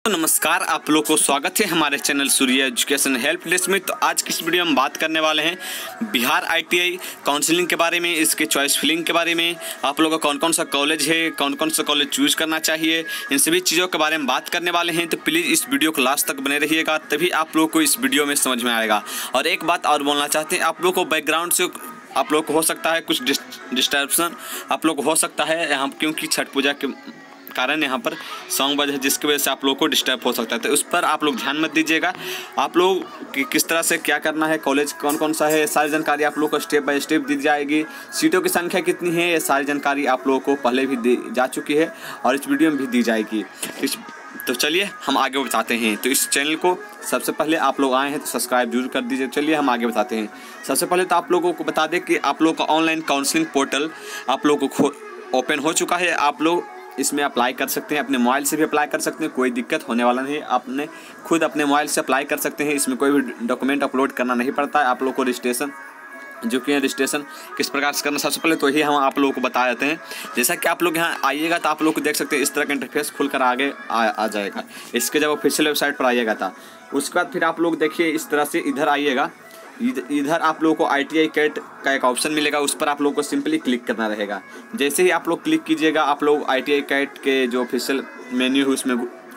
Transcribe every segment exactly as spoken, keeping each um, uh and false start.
तो नमस्कार, आप लोग को स्वागत है हमारे channel Surya education help desk में। तो आज की इस वीडियो में हम बात करने वाले हैं बिहार आईटीआई काउंसलिंग के बारे में, इसके चॉइस फिलिंग के बारे में, आप लोगों का कौन कौन सा कॉलेज है, कौन कौन सा कॉलेज चूज करना चाहिए, इन सभी चीज़ों के बारे में बात करने वाले हैं। तो प्लीज़ इस वीडियो को लास्ट तक बने रहिएगा, तभी आप लोग को इस वीडियो में समझ में आएगा। और एक बात और बोलना चाहते हैं, आप लोग को बैकग्राउंड से आप लोग को हो सकता है कुछ डिस्टर्बेंस आप लोग को हो सकता है यहाँ, क्योंकि छठ पूजा के कारण यहाँ पर सॉन्ग बज है, जिसकी वजह से आप लोग को डिस्टर्ब हो सकता है। तो उस पर आप लोग ध्यान मत दीजिएगा। आप लोग कि किस तरह से क्या करना है, कॉलेज कौन कौन सा है, सारी जानकारी आप लोग को स्टेप बाय स्टेप दी जाएगी। सीटों की संख्या कितनी है, ये सारी जानकारी आप लोगों को पहले भी दी जा चुकी है और इस वीडियो में भी दी जाएगी। इस तो चलिए हम आगे बताते हैं। तो इस चैनल को सबसे पहले आप लोग आए हैं तो सब्सक्राइब जरूर कर दीजिए। चलिए हम आगे बताते हैं। सबसे पहले तो आप लोगों को बता दें कि आप लोग का ऑनलाइन काउंसलिंग पोर्टल आप लोगों को ओपन हो चुका है। आप लोग इसमें अप्लाई कर सकते हैं, अपने मोबाइल से भी अप्लाई कर सकते हैं, कोई दिक्कत होने वाला नहीं है। आपने खुद अपने मोबाइल से अप्लाई कर सकते हैं, इसमें कोई भी डॉक्यूमेंट अपलोड करना नहीं पड़ता है। आप लोग को रजिस्ट्रेशन जो कि रजिस्ट्रेशन किस प्रकार से करना, सबसे पहले तो यही हम आप लोगों को बता देते हैं। जैसा कि आप लोग यहाँ आइएगा तो आप लोग को देख सकते हैं इस तरह का इंटरफेस खुलकर आगे आ, आ जाएगा। इसके जब ऑफिशियल वेबसाइट पर आइएगा था, उसके बाद फिर आप लोग देखिए इस तरह से इधर आइएगा। इधर आप लोगों को आई टी आई कैट का एक ऑप्शन मिलेगा, उस पर आप लोगों को सिंपली क्लिक करना रहेगा। जैसे ही आप लोग क्लिक कीजिएगा, आप लोग आई टी आई कैट के जो ऑफिशियल मेन्यू है उसमें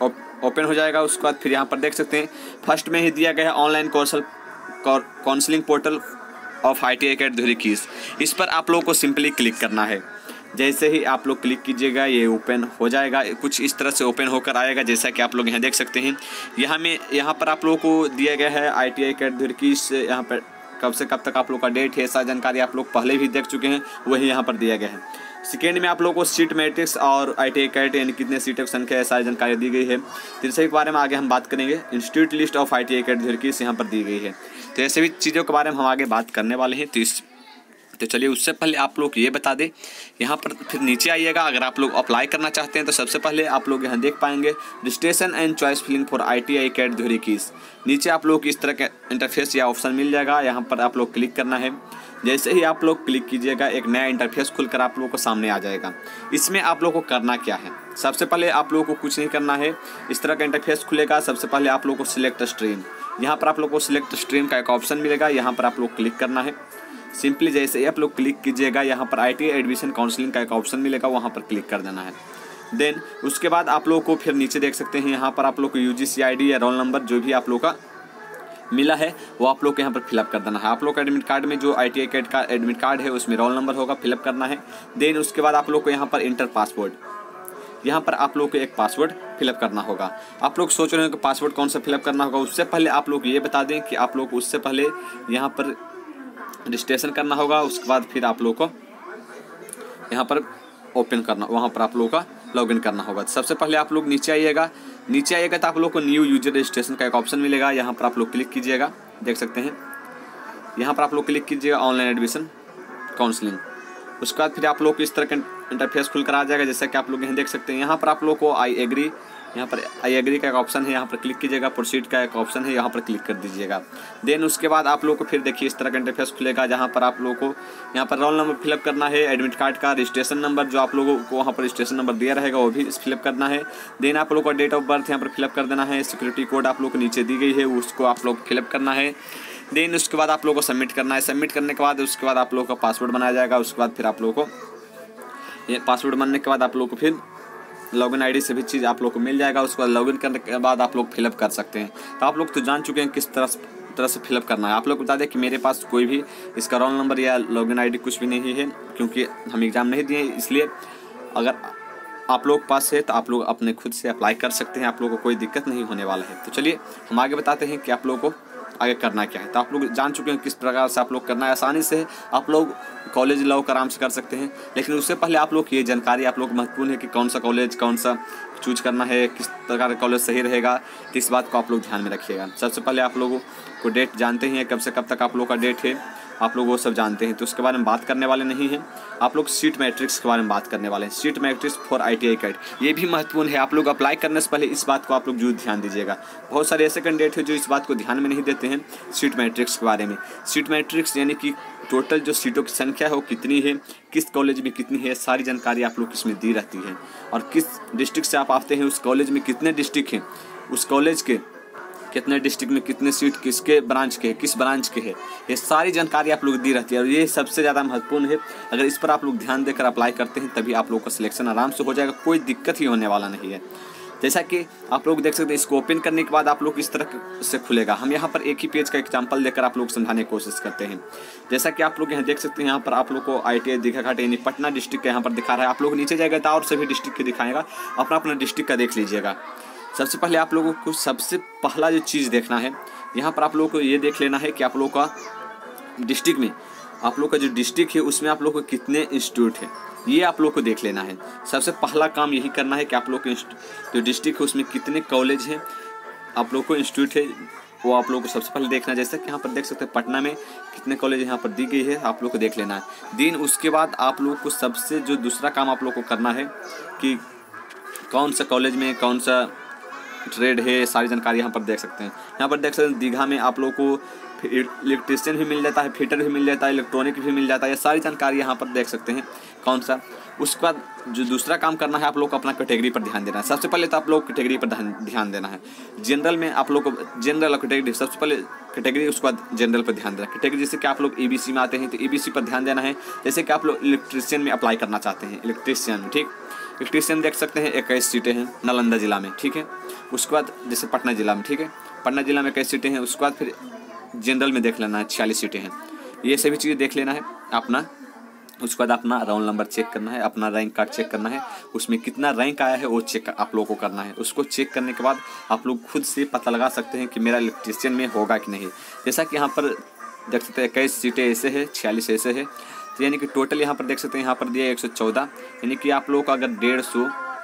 ओपन हो जाएगा। उसके बाद फिर यहाँ पर देख सकते हैं फर्स्ट में ही दिया गया है online Kaushal counselling portal of I T I CAT धुरीकीस। इस पर आप लोगों को सिंपली क्लिक करना है। जैसे ही आप लोग क्लिक कीजिएगा ये ओपन हो जाएगा, कुछ इस तरह से ओपन होकर आएगा। जैसा कि आप लोग यहाँ देख सकते हैं, यहाँ में यहाँ पर आप लोगों को दिया गया है आई टी आई कैट धुरीकीस। यहाँ पर कब से कब तक आप लोग का डेट है, सारी जानकारी आप लोग पहले भी देख चुके हैं, वही यहाँ पर दिया गया है। सेकेंड में आप लोगों को सीट मैट्रिक्स और आई टी आई कैट यानी कितने सीटों की संख्या है, सारी जानकारी दी गई है। तीसरे के बारे में आगे हम बात करेंगे। Institute list of I T I CAT धुरीकीस यहाँ पर दी गई है। तो ऐसे भी चीज़ों के बारे में हम आगे बात करने वाले हैं। तो इस तो चलिए उससे पहले आप लोग ये बता दें, यहाँ पर फिर नीचे आइएगा। अगर आप लोग अप्लाई करना चाहते हैं तो सबसे पहले आप लोग यहाँ देख पाएंगे registration and choice filling for I T I CAT धुरीकीस। नीचे आप लोग इस तरह का इंटरफेस या ऑप्शन मिल जाएगा, यहाँ पर आप लोग क्लिक करना है। जैसे ही आप लोग क्लिक कीजिएगा, एक नया इंटरफेस खुलकर आप लोगों को सामने आ जाएगा। इसमें आप लोगों को करना क्या है, सबसे पहले आप लोगों को कुछ नहीं करना है। इस तरह का इंटरफेस खुलेगा। सबसे पहले आप लोगों को सिलेक्ट स्ट्रीम, यहाँ पर आप लोगों को सिलेक्ट स्ट्रीम का एक ऑप्शन मिलेगा, यहाँ पर आप लोग क्लिक करना है। सिंपली जैसे ही आप लोग क्लिक कीजिएगा, यहाँ पर I T I admission counselling का एक ऑप्शन मिलेगा, वहाँ पर क्लिक कर देना है। देन उसके बाद आप लोगों को फिर नीचे देख सकते हैं, यहाँ पर आप लोग को U G C I D या रोल नंबर जो भी आप लोग का मिला है वो आप लोग को यहाँ पर फिलअप कर देना है। आप लोग का एडमिट कार्ड में जो आई टी आई कैट का एडमिट कार्ड है उसमें रोल नंबर होगा, फिलअप करना है। देन उसके बाद आप लोग को यहाँ पर इंटर पासवर्ड, यहाँ पर आप लोग को एक पासवर्ड फिलअप करना होगा। आप लोग सोच रहे हो कि पासवर्ड कौन सा फिलअप करना होगा, उससे पहले आप लोग ये बता दें कि आप लोग उससे पहले यहाँ पर रजिस्ट्रेशन करना होगा। उसके बाद फिर आप लोग को यहाँ पर ओपन करना, वहाँ पर आप लोगों का लॉगिन करना होगा। सबसे पहले आप लोग नीचे आइएगा। नीचे आइएगा तो आप लोग को न्यू यूजर रजिस्ट्रेशन का एक ऑप्शन मिलेगा, यहाँ पर आप लोग क्लिक कीजिएगा। देख सकते हैं यहाँ पर आप लोग क्लिक कीजिएगा ऑनलाइन एडमिशन काउंसलिंग। उसके बाद फिर आप लोग को इस तरह का इंटरफेस खुलकर आ जाएगा, जैसा कि आप लोग यहाँ देख सकते हैं। यहाँ पर आप लोग को आई एग्री, यहाँ पर आई एग्री का एक ऑप्शन है, यहाँ पर क्लिक कीजिएगा। प्रोसीड का एक ऑप्शन है, यहाँ पर क्लिक कर दीजिएगा। देन उसके बाद आप लोग को फिर देखिए इस तरह का इंटरफेस खुलेगा, जहाँ पर आप लोग को यहाँ पर रोल नंबर फिलअप करना है, एडमिट कार्ड का रजिस्ट्रेशन नंबर जो आप लोगों को वहाँ पर रजिस्ट्रेशन नंबर दिया रहेगा वो भी फिलअप करना है। देन आप लोग का डेट ऑफ बर्थ यहाँ पर फिलअप कर देना है। सिक्योरिटी कोड आप लोग को नीचे दी गई है, उसको आप लोग फिलअप करना है। देन उसके बाद आप लोग को सबमिट करना है। सबमिट करने के बाद उसके बाद आप लोग का पासवर्ड बनाया जाएगा। उसके बाद फिर आप लोग को ये पासवर्ड बनने के बाद आप लोग को फिर लॉगिन आईडी से भी चीज़ आप लोग को मिल जाएगा। उसके बाद लॉगिन करने के बाद आप लोग फिलअप कर सकते हैं। तो आप लोग तो जान चुके हैं किस तरह तरह से फिलअप करना है। आप लोग बता दें कि मेरे पास कोई भी इसका रोल नंबर या लॉगिन आईडी कुछ भी नहीं है, क्योंकि हम एग्ज़ाम नहीं दिए, इसलिए अगर आप लोग पास है तो आप लोग अपने खुद से अप्लाई कर सकते हैं, आप लोगों को कोई दिक्कत नहीं होने वाला है। तो चलिए हम आगे बताते हैं कि आप लोगों को आगे करना क्या है। तो आप लोग जान चुके हैं किस प्रकार से आप लोग करना है। आसानी से आप लोग कॉलेज लॉ आराम से कर सकते हैं, लेकिन उससे पहले आप लोग ये जानकारी आप लोग महत्वपूर्ण है कि कौन सा कॉलेज कौन सा चूज करना है, किस प्रकार का कॉलेज सही रहेगा, तो इस बात को आप लोग ध्यान में रखिएगा। सबसे पहले आप लोगों को डेट जानते हैं, कब से कब तक आप लोग का डेट है, आप लोग वो सब जानते हैं, तो उसके बारे में बात करने वाले नहीं हैं। आप लोग सीट मैट्रिक्स के बारे में बात करने वाले हैं। Seat matrix for I T I CAT ये भी महत्वपूर्ण है। आप लोग अप्लाई करने से पहले इस बात को आप लोग जरूर ध्यान दीजिएगा। बहुत सारे ऐसे कैंडिडेट हैं जो इस बात को ध्यान में नहीं देते हैं सीट मैट्रिक्स के बारे में। सीट मैट्रिक्स यानी कि टोटल जो सीटों की संख्या है वो कितनी है, किस कॉलेज में कितनी है, सारी जानकारी आप लोग इसमें दी रहती है। और किस डिस्ट्रिक्ट से आप आते हैं, उस कॉलेज में कितने डिस्ट्रिक्ट हैं, उस कॉलेज के कितने डिस्ट्रिक्ट में कितने सीट किसके ब्रांच के है, किस ब्रांच के है, ये सारी जानकारी आप लोग दी रहती है और ये सबसे ज़्यादा महत्वपूर्ण है। अगर इस पर आप लोग ध्यान देकर अप्लाई करते हैं तभी आप लोग का सिलेक्शन आराम से हो जाएगा, कोई दिक्कत ही होने वाला नहीं है। जैसा कि आप लोग देख सकते हैं, इसको ओपन करने के बाद आप लोग इस तरह से खुलेगा। हम यहाँ पर एक ही पेज का एग्जांपल देकर आप लोग समझाने की कोशिश करते हैं। जैसा कि आप लोग यहाँ देख सकते हैं, यहाँ पर आप लोग को आई टी आई दीघाघाट यानी पटना डिस्ट्रिक्ट का यहाँ पर दिखा रहा है। आप लोग नीचे जाएगा तो और सभी डिस्ट्रिक्ट के दिखाएगा, अपना अपना डिस्ट्रिक्ट का देख लीजिएगा। सबसे पहले आप लोगों को सबसे पहला जो चीज़ देखना है, यहाँ पर आप लोगों को ये देख लेना है कि आप लोगों का डिस्ट्रिक्ट में, आप लोग का जो डिस्ट्रिक्ट है उसमें आप लोग को कितने इंस्टीट्यूट है, ये आप लोग को देख लेना है। सबसे पहला काम यही करना है कि आप लोग के जो डिस्ट्रिक्ट है उसमें कितने कॉलेज हैं, आप लोग को इंस्टीट्यूट है, वो आप लोग को सबसे पहले देखना है। जैसे कि यहाँ पर देख सकते हैं पटना में कितने कॉलेज यहाँ पर दी गई है, आप लोग को देख लेना है। दिन उसके बाद आप लोग को सबसे जो दूसरा काम आप लोग को करना है कि कौन सा कॉलेज में कौन सा ट्रेड है, सारी जानकारी यहाँ पर देख सकते हैं। यहाँ पर देख सकते हैं दीघा में आप लोग को इलेक्ट्रिशियन भी मिल जाता है, फिटर भी मिल जाता है, इलेक्ट्रॉनिक भी मिल जाता है, ये सारी जानकारी यहाँ पर देख सकते हैं कौन सा। उसके बाद जो दूसरा काम करना है, आप लोग को अपना कैटेगरी पर ध्यान देना है। सबसे पहले तो आप लोग कैटेगरी पर ध्यान देना है। जनरल में आप लोग को जनरल और कैटेगरी, सबसे पहले कैटेगरी, उसके बाद जनरल पर ध्यान देना। कैटेगरी जैसे कि आप लोग ई बी सी में आते हैं तो ई बी सी पर ध्यान देना है। जैसे कि आप लोग इलेक्ट्रिशियन में अप्लाई करना चाहते हैं, इलेक्ट्रिशियन में, ठीक, इलेक्ट्रिशियन देख सकते हैं इक्कीस सीटें हैं नालंदा जिला में, ठीक है। उसके बाद जैसे पटना जिला में, ठीक है, पटना जिला में इक्कीस सीटें हैं। उसके बाद फिर जनरल में देख लेना है, छियालीस सीटें हैं। ये सभी चीज़ें देख लेना है अपना। उसके बाद अपना रोल नंबर चेक करना है, अपना रैंक कार्ड चेक करना है, उसमें कितना रैंक आया है वो चेक आप लोगों को करना है। उसको चेक करने के बाद आप लोग खुद से पता लगा सकते हैं कि मेरा इलेक्ट्रिशियन में होगा कि नहीं। जैसा कि यहाँ पर देख सकते हैं इक्कीस सीटें ऐसे है, छियालीस ऐसे है, तो यानी कि टोटल यहाँ पर देख सकते हैं यहाँ पर दिया एक सौ चौदह, यानी कि आप लोग का अगर डेढ़ सौ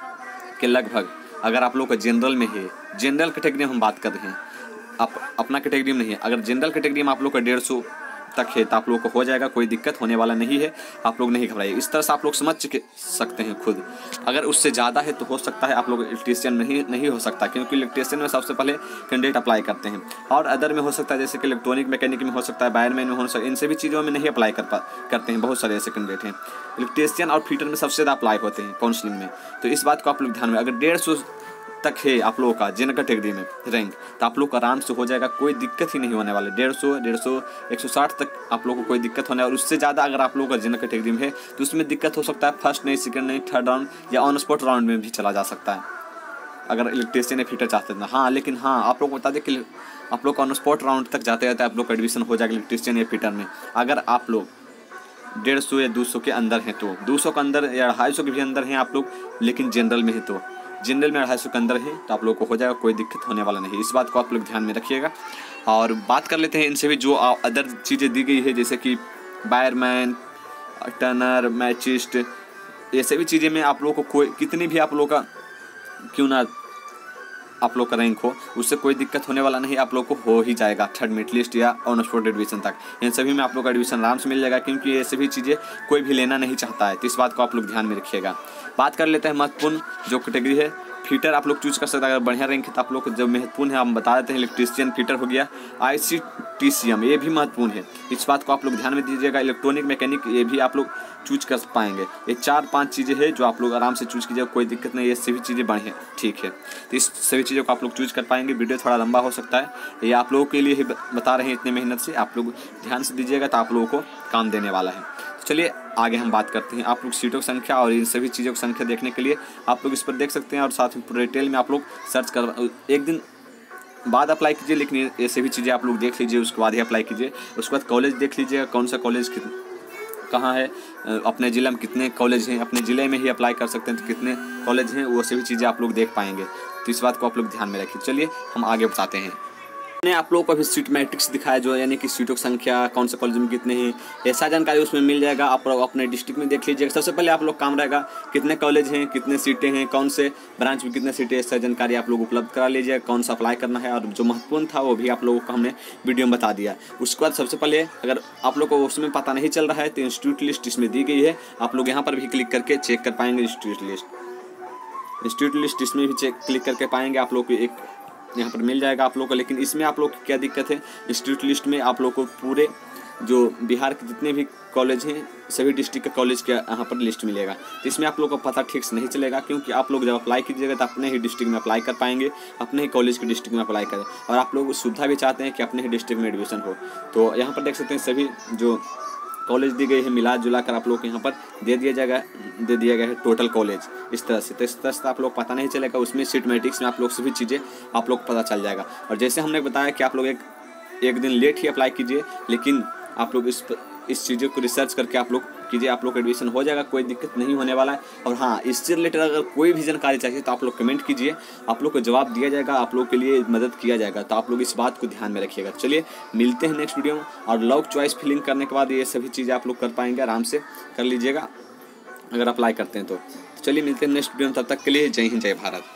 के लगभग अगर आप लोग का जनरल में है, जनरल कैटेगरी में हम बात कर रहे हैं, आप अपना कैटेगरी में नहीं है, अगर जनरल कैटेगरी में आप लोग का डेढ़ सौ तक है तो आप लोग को हो जाएगा, कोई दिक्कत होने वाला नहीं है। आप लोग नहीं घबराइए, इस तरह से आप लोग समझ सकते हैं खुद। अगर उससे ज़्यादा है तो हो सकता है आप लोग इलेक्ट्रिशियन नहीं नहीं हो सकता, क्योंकि इलेक्ट्रिशियन में सबसे पहले कैंडिडेट अप्लाई करते हैं, और अदर में हो सकता है जैसे कि इलेक्ट्रॉनिक मैकेनिक में हो सकता है, वायरमैन में हो सकता है, इन सभी चीज़ों में नहीं अप्लाई कर पा करते हैं। बहुत सारे ऐसे कैंडिडेट हैं। इलेक्ट्रिशियन और फिटर में सबसे ज़्यादा अप्लाई होते हैं काउंसलिंग में, तो इस बात को आप लोग ध्यान में, अगर डेढ़ सौ तक है आप लोगों का जनरल कैटेगरी में रैंक तो आप लोग का आराम से हो जाएगा, कोई दिक्कत ही नहीं होने वाले। डेढ़ सौ डेढ़ सौ एक सौ साठ तक आप लोगों को कोई दिक्कत होने, और उससे ज़्यादा अगर आप लोगों का जनरल कैटेगरी में है तो उसमें दिक्कत हो सकता है। फर्स्ट नहीं, सेकंड नहीं, थर्ड राउंड या ऑन स्पॉट राउंड में भी चला जा सकता है अगर इलेक्ट्रिशियन या फिटर चाहते हैं। हाँ, लेकिन हाँ आप लोग को बता दें कि आप लोग ऑन स्पॉट राउंड तक जाते जाते आप लोग का एडमिशन हो जाएगा इलेक्ट्रिशियन या फिटर में। अगर आप लोग डेढ़ सौ या दो सौ के अंदर हैं तो, दो सौ के अंदर या अढ़ाई सौ के भी अंदर हैं आप लोग, लेकिन जनरल में है तो, जनरल में अढ़ाई सौ के अंदर है तो आप लोग को हो जाएगा, कोई दिक्कत होने वाला नहीं। इस बात को आप लोग ध्यान में रखिएगा। और बात कर लेते हैं इनसे भी जो अदर चीज़ें दी गई है, जैसे कि वायरमैन, टर्नर, मैचिस्ट, ये सभी चीज़ें में आप लोग को कोई कितनी भी आप लोग का क्यों ना आप लोग का रैंक हो, उससे कोई दिक्कत होने वाला नहीं, आप लोग को हो ही जाएगा थर्ड मेरिट लिस्ट या ऑन स्पॉट एडमिशन तक। इन सभी में आप लोग का एडमिशन आराम से मिल जाएगा, क्योंकि ये सभी चीज़ें कोई भी लेना नहीं चाहता है, तो इस बात को आप लोग ध्यान में रखिएगा। बात कर लेते हैं महत्वपूर्ण जो कैटेगरी है, फिटर आप लोग चूज कर सकते हैं। अगर बढ़िया रैंक है तो आप लोग को जब महत्वपूर्ण है हम बता देते हैं, इलेक्ट्रिशियन, फिटर हो गया, आई सी टी सी एम ये भी महत्वपूर्ण है, इस बात को आप लोग ध्यान में दीजिएगा। इलेक्ट्रॉनिक मैकेनिक ये भी आप लोग चूज कर पाएंगे। ये चार पांच चीज़ें हैं जो आप लोग आराम से चूज कीजिएगा, कोई दिक्कत नहीं, ये सभी चीज़ें बढ़िया ठीक है, तो इस सभी चीज़ों को आप लोग चूज कर पाएंगे। वीडियो थोड़ा लंबा हो सकता है, ये आप लोगों के लिए ही बता रहे हैं, इतने मेहनत से आप लोग ध्यान से दीजिएगा तो आप लोगों को काम देने वाला है। चलिए आगे हम बात करते हैं। आप लोग सीटों की संख्या और इन सभी चीज़ों की संख्या देखने के लिए आप लोग इस पर देख सकते हैं, और साथ में पूरे डिटेल में आप लोग सर्च कर, एक दिन बाद अप्लाई कीजिए, लेकिन ये सभी चीज़ें आप लोग देख लीजिए, उसके बाद ही अप्लाई कीजिए। उसके बाद कॉलेज देख लीजिएगा, कौन सा कॉलेज कहाँ है, अपने ज़िले में कितने कॉलेज हैं, अपने ज़िले में ही अप्लाई कर सकते हैं तो कितने कॉलेज हैं, वो सभी चीज़ें आप लोग देख पाएंगे, तो इस बात को आप लोग ध्यान में रखिए। चलिए हम आगे बताते हैं। मैंने आप लोगों को अभी सीट मैट्रिक्स दिखाया, जो यानी कि सीटों की संख्या, कौन से कॉलेज में कितने हैं, ऐसा जानकारी उसमें मिल जाएगा। आप लोग अपने डिस्ट्रिक्ट में देख लीजिएगा। सबसे पहले आप लोग काम रहेगा कितने कॉलेज हैं, कितने सीटें हैं, कौन से ब्रांच में कितने सीटें, ऐसा जानकारी आप लोग उपलब्ध करा लीजिएगा, कौन सा अप्लाई करना है, और जो महत्वपूर्ण था वो भी आप लोगों को हमने वीडियो में बता दिया। उसके बाद सबसे पहले अगर आप लोग को उसमें पता नहीं चल रहा है तो इंस्टीट्यूट लिस्ट इसमें दी गई है, आप लोग यहाँ पर भी क्लिक करके चेक कर पाएंगे। इंस्टीट्यूट लिस्ट इंस्टीट्यूट लिस्ट इसमें भी चेक क्लिक करके पाएंगे, आप लोग को एक यहाँ पर मिल जाएगा आप लोग को। लेकिन इसमें आप लोग की क्या दिक्कत है, इंस्टीट्यूट लिस्ट में आप लोग को पूरे जो बिहार के जितने भी कॉलेज हैं सभी डिस्ट्रिक्ट के कॉलेज के यहाँ पर लिस्ट मिलेगा। तो इसमें आप लोग को पता ठीक से नहीं चलेगा, क्योंकि आप लोग जब अप्लाई कीजिएगा तो अपने ही डिस्ट्रिक्ट में अप्लाई कर पाएंगे, अपने ही कॉलेज के डिस्ट्रिक्ट में अप्लाई करें। और आप लोग सुविधा भी चाहते हैं कि अपने ही डिस्ट्रिक्ट में एडमिशन हो, तो यहाँ पर देख सकते हैं सभी जो कॉलेज दी गई है मिला जुला कर आप लोग को यहाँ पर दे दिया जाएगा दे दिया गया है टोटल कॉलेज इस तरह से। तो इस तरह से आप लोग पता नहीं चलेगा, उसमें सीट मैट्रिक्स में आप लोग सभी चीज़ें आप लोग को पता चल जाएगा। और जैसे हमने बताया कि आप लोग एक एक दिन लेट ही अप्लाई कीजिए, लेकिन आप लोग इस इस चीज़ों को रिसर्च करके आप लोग कीजिए, आप लोग का एडमिशन हो जाएगा, कोई दिक्कत नहीं होने वाला है। और हाँ, इससे रिलेटेड अगर कोई भी जानकारी चाहिए तो आप लोग कमेंट कीजिए, आप लोग को जवाब दिया जाएगा, आप लोग के लिए मदद किया जाएगा। तो आप लोग इस बात को ध्यान में रखिएगा। चलिए मिलते हैं नेक्स्ट वीडियो में। और लॉक चॉइस फिलिंग करने के बाद ये सभी चीज़ें आप लोग कर पाएंगे, आराम से कर लीजिएगा अगर अप्लाई करते हैं तो। चलिए मिलते हैं नेक्स्ट वीडियो में, तब तक के लिए जय हिंद जय भारत।